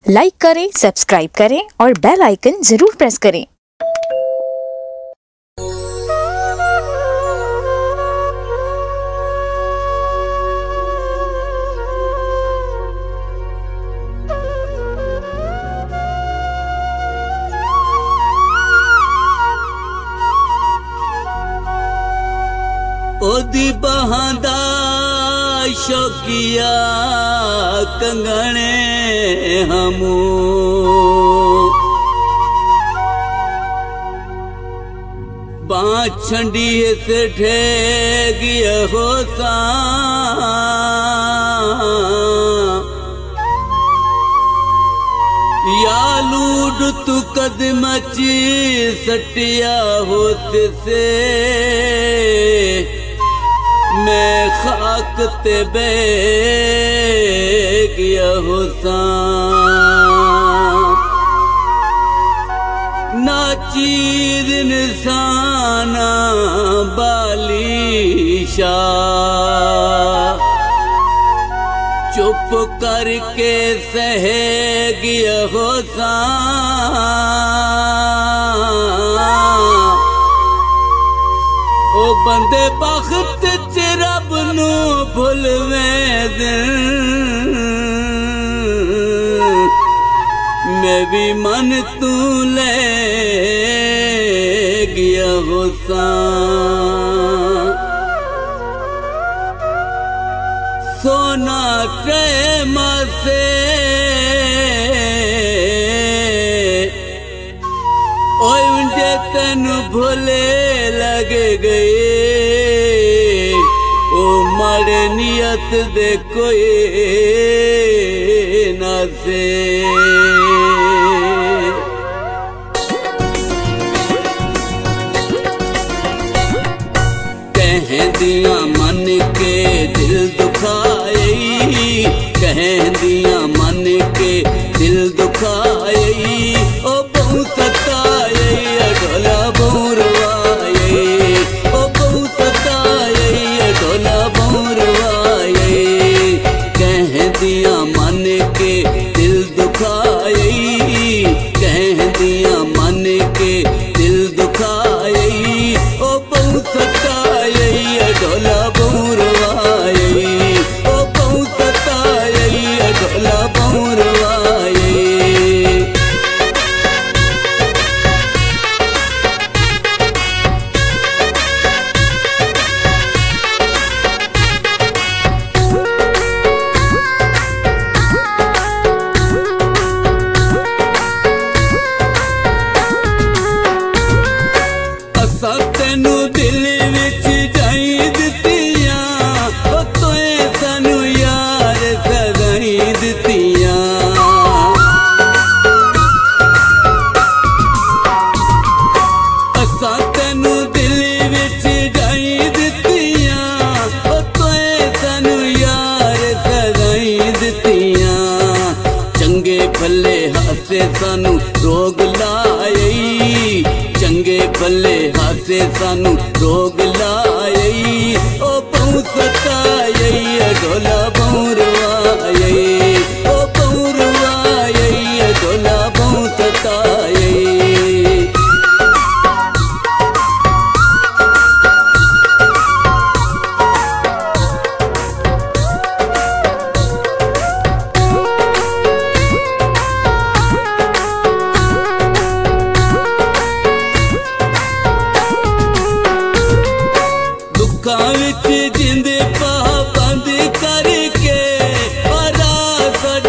Like करें, subscribe करें और बेल आइकन जरूर प्रेस करें। ओदी बहादा शौकिया कंगने हमू बाछंडी से ठेगिया होता या लूड तू कदमची सटिया होते से मैं खाक ते बह गया होता ना चीर निशाना बालीशा चुप करके सह गया होता ओ बंदे बख्त च रब नू भुलवें दिन मैं भी मन तू ले गया होता सोना प्रेम से ओंजे तेन भुले लग गए ओ माड़े नियत दे कोई ना से कहदिया मन के दिल दुखाई कहदिया मन के दिल दुखाई ओ बहु सताई ढोला बोरवाई ओ बहु सताई ढोला बोरवाई कहदिया मन के दिल दुखाई कहदिया मन के दिल दुखाई ओ बहु सताई ढोला बोरवाई ओ बहु सताई ढोला बोरवाई असा तेनू दिल विच जाई दित्तियां ओ तोए सानू यार सदाई दित्तियां असा तेनू दिल विच जाई दित्तियां ओ तोए सानू यार सदाई दित्तियां चंगे भले हासे सानू रोग लाए चंगे भले हासे सानू रोग लाए ओ बहु सताई ढोला बोरवाई ओ बोरवाई ढोला बहु सताई दुखा विच जिंदे पाबंद करके और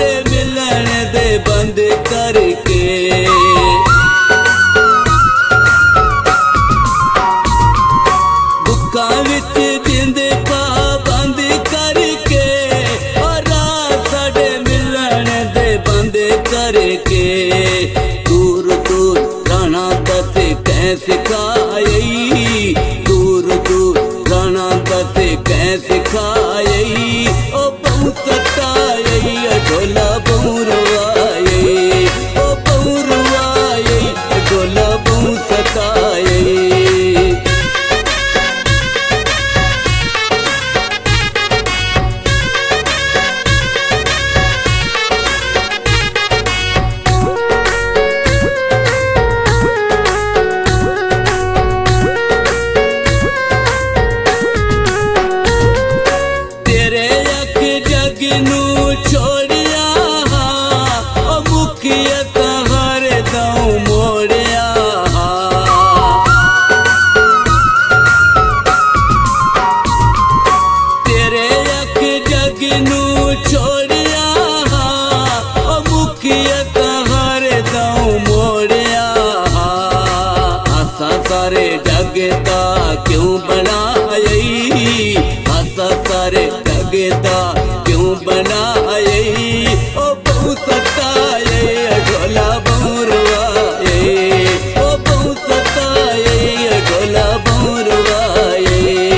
गेदा क्यों बनाए ओ बहु सताए ढोला बहुरवाए ओ बहु सताए ढोला बहुरवाए।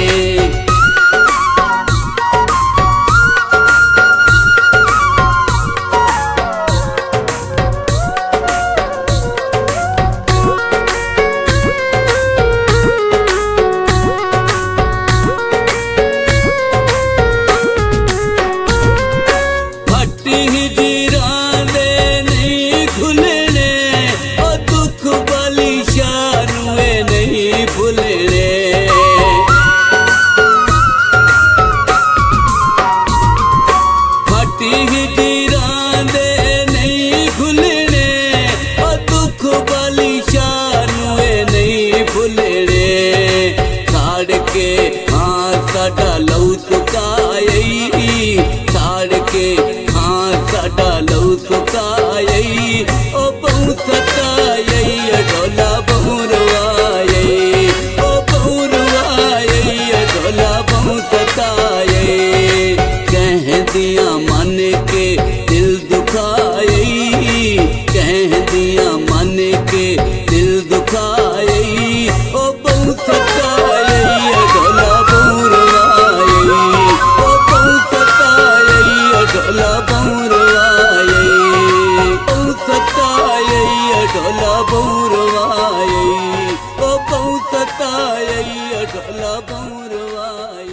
दिया मन के दिल दुखाए कह दिया मन के दिल दुखाए ओ बहु सताए ढोला बहुरवाए ओ बहु सताए ढोला बहुरवाए बहु सताए ढोला बहुरवाए ओ बहु सताए ढोला बहुरवाए।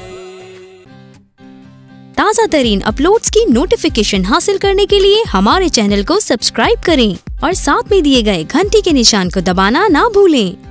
ताज़ा तरीन अपलोड्स की नोटिफिकेशन हासिल करने के लिए हमारे चैनल को सब्सक्राइब करें और साथ में दिए गए घंटी के निशान को दबाना ना भूलें।